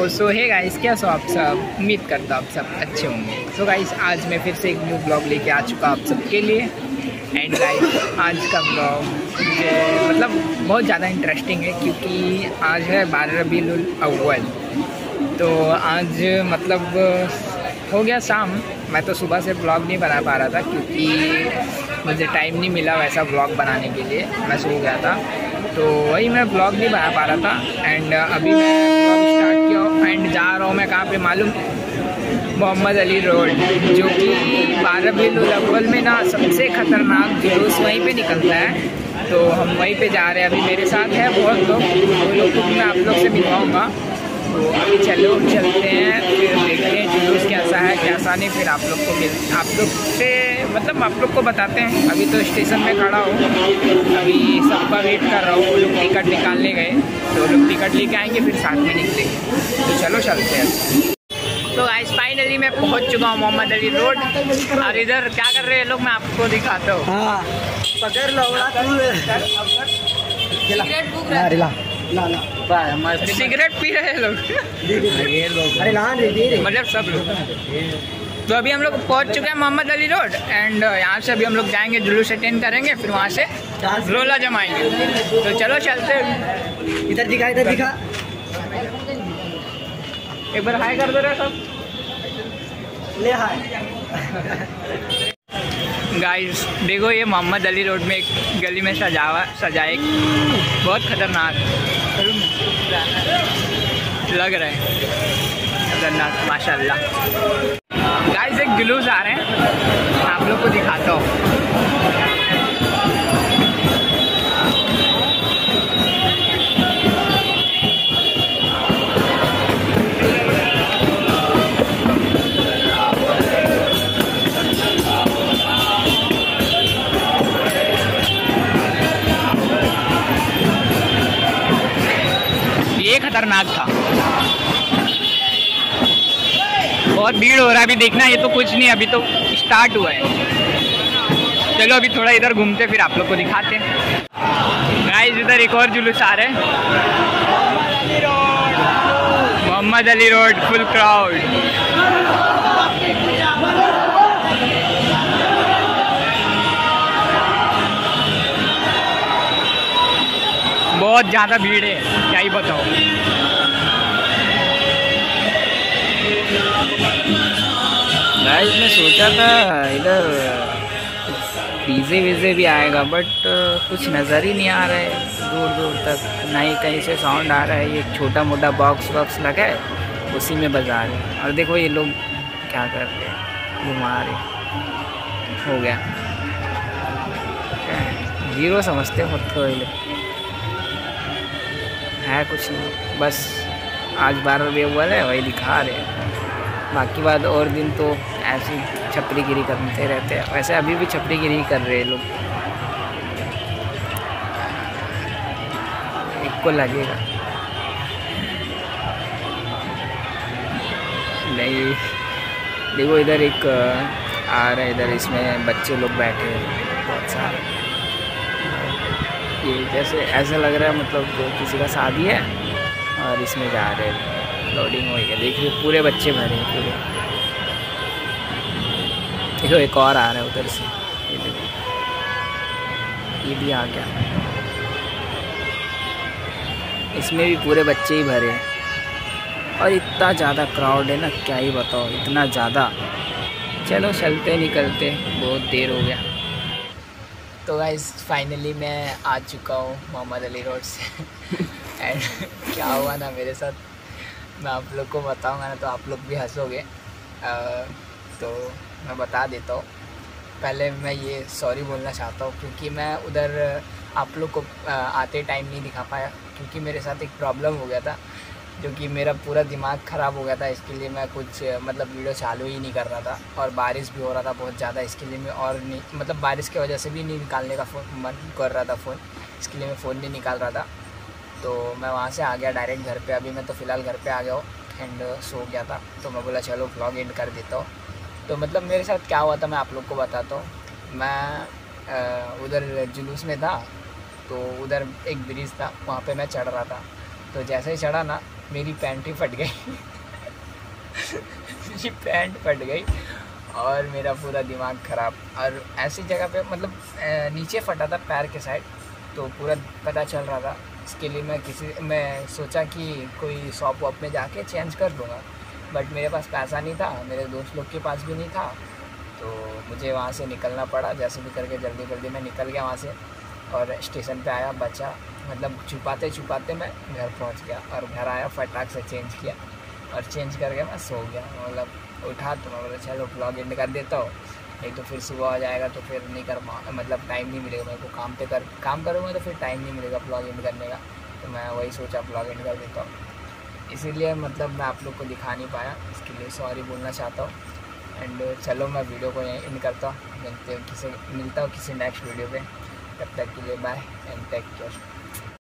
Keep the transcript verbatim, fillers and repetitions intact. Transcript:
सो है गाइस, क्या सो आप सब, उम्मीद करता हूँ आप सब अच्छे होंगे। सो गाइस आज मैं फिर से एक न्यू ब्लॉग लेके आ चुका आप सबके लिए। एंड गाइस आज का ब्लॉग मुझे मतलब बहुत ज़्यादा इंटरेस्टिंग है क्योंकि आज है बारह रबीउल अव्वल। तो आज मतलब हो गया शाम, मैं तो सुबह से ब्लॉग नहीं बना पा रहा था क्योंकि मुझे टाइम नहीं मिला वैसा ब्लॉग बनाने के लिए, मैं सो गया था। तो वही मैं ब्लॉग नहीं बना पा रहा था। एंड अभी मैं ब्लॉग स्टार्ट किया एंड जा रहा हूँ मैं कहाँ पे मालूम, मोहम्मद अली रोड, जो कि बारह रबीउल अव्वल में ना सबसे ख़तरनाक जुलूस वहीं पे निकलता है। तो हम वहीं पे जा रहे हैं। अभी मेरे साथ है बहुत लोग, वो लोग को मैं आप लोग से मिलवाऊँगा। तो अभी चलो चलते हैं, फिर देखते हैं जुलूस कैसा है कैसा नहीं, फिर आप लोग को मिल आप लोग से मतलब आप लोग को बताते हैं। अभी तो स्टेशन में खड़ा हूँ, अभी सबका वेट कर रहा हूँ। वो लोग टिकट निकालने गए तो वो लोग टिकट लेके आएंगे, फिर साथ में निकलेंगे। तो चलो चलते हैं। तो गाइस फाइनली मैं पहुँच चुका हूँ मोहम्मद अली रोड। और इधर क्या कर रहे हैं लोग मैं आपको दिखाता हूँ। हाँ पकड़ लो, सिगरेट पी रहे हैं लोग मतलब सब लोग। तो अभी हम लोग पहुंच चुके हैं मोहम्मद अली रोड एंड यहाँ से अभी हम लोग जाएंगे, जुलूस अटेंड करेंगे, फिर वहाँ से रोला जमाएंगे। तो चलो चलते हैं। इधर दिखा इधर दिखा, एक बार हाय कर दो रहे सब, ले हाय। गाइस देखो ये मोहम्मद अली रोड में एक गली में सजावा सजा एक बहुत खतरनाक लग रहा है, खतरनाक माशाल्लाह। गाइस एक जुलूस आ रहे हैं, आप लोग को दिखाता हूँ। खतरनाक था, बहुत भीड़ हो रहा है अभी, देखना ये तो कुछ नहीं, अभी तो स्टार्ट हुआ है। चलो अभी थोड़ा इधर घूमते फिर आप लोग को दिखाते हैं। गाइस इधर एक और जुलूस आ रहे हैं, Mohammed Ali road full crowd. बहुत ज़्यादा भीड़ है, क्या ही बताओ। गाइस मैं सोचा था इधर डीजे वीजे भी आएगा, बट कुछ नज़र ही नहीं आ रहा है दूर दूर तक, ना ही कहीं से साउंड आ रहा है। ये छोटा मोटा बॉक्स वॉक्स लगा है, उसी में बजा रहे हैं। और देखो ये लोग क्या कर रहे हैं, घुमा रहे। हो गया हीरो समझते हो खुद को, है कुछ नहीं, बस आज बारह रबीउल अव्वल है वही दिखा रहे हैं। बाकी बात और दिन तो ऐसी छपरीगिरी करते रहते हैं, वैसे अभी भी छपरीगिरी कर रहे हैं लोग, एक को लगेगा नहीं। देखो इधर एक आ रहा है, इधर इसमें बच्चे लोग बैठे हैं बहुत सारे, ये जैसे ऐसा लग रहा है मतलब किसी का शादी है और इसमें जा रहे हैं, लोडिंग हो गया। देखिए पूरे बच्चे भरे हैं पूरे। देखो एक और आ रहा है उधर से, ये देखो ये भी आ गया, इसमें भी पूरे बच्चे ही भरे हैं। और इतना ज़्यादा क्राउड है ना, क्या ही बताओ, इतना ज़्यादा। चलो चलते निकलते, बहुत देर हो गया। तो गाइस फाइनली मैं आ चुका हूँ मोहम्मद अली रोड से। एंड क्या हुआ ना मेरे साथ, मैं आप लोग को बताऊँगा ना तो आप लोग भी हंसोगे। तो मैं बता देता हूँ, पहले मैं ये सॉरी बोलना चाहता हूँ क्योंकि मैं उधर आप लोग को आते टाइम नहीं दिखा पाया, क्योंकि मेरे साथ एक प्रॉब्लम हो गया था जो कि मेरा पूरा दिमाग ख़राब हो गया था। इसके लिए मैं कुछ मतलब वीडियो चालू ही नहीं कर रहा था, और बारिश भी हो रहा था बहुत ज़्यादा, इसके लिए मैं और नहीं मतलब बारिश की वजह से भी नहीं निकालने का फ़ोन मन कर रहा था फ़ोन, इसके लिए मैं फ़ोन नहीं निकाल रहा था। तो मैं वहाँ से आ गया डायरेक्ट घर पे। अभी मैं तो फ़िलहाल घर पे आ गया हूँ एंड सो गया था, तो मैं बोला चलो व्लॉग एंड कर देता हूँ। तो मतलब मेरे साथ क्या हुआ था मैं आप लोग को बताता हूँ। मैं उधर जुलूस में था, तो उधर एक ब्रिज था, वहाँ पे मैं चढ़ रहा था। तो जैसे ही चढ़ा ना मेरी पैंट ही फट गई मेरी पैंट फट गई और मेरा पूरा दिमाग ख़राब। और ऐसी जगह पे मतलब नीचे फटा था पैर के साइड, तो पूरा पता चल रहा था। इसके लिए मैं किसी मैं सोचा कि कोई शॉप वॉप में जाके चेंज कर लूँगा, बट मेरे पास पैसा नहीं था, मेरे दोस्त लोग के पास भी नहीं था, तो मुझे वहाँ से निकलना पड़ा। जैसे भी करके जल्दी जल्दी मैं निकल गया वहाँ से और स्टेशन पे आया, बचा मतलब छुपाते छुपाते मैं घर पहुँच गया और घर आया, फटाक से चेंज किया और चेंज करके मैं सो गया। मतलब उठा तो मैं बोला चलो ब्लॉग एंड कर देता हूँ, नहीं तो फिर सुबह हो जाएगा तो फिर नहीं कर पा मतलब टाइम नहीं मिलेगा मेरे को, काम पे कर काम करूँगा तो फिर टाइम नहीं मिलेगा ब्लॉग एंड करने का। तो मैं वही सोचा ब्लॉग एंड कर देता हूँ, इसीलिए मतलब मैं आप लोग को दिखा नहीं पाया, इसके लिए सॉरी बोलना चाहता हूँ। एंड चलो मैं वीडियो को यहीं एंड करता हूँ, मिलते किसी मिलता हूँ किसी नेक्स्ट वीडियो पे। तब तक के लिए बाय एंड टेक केयर।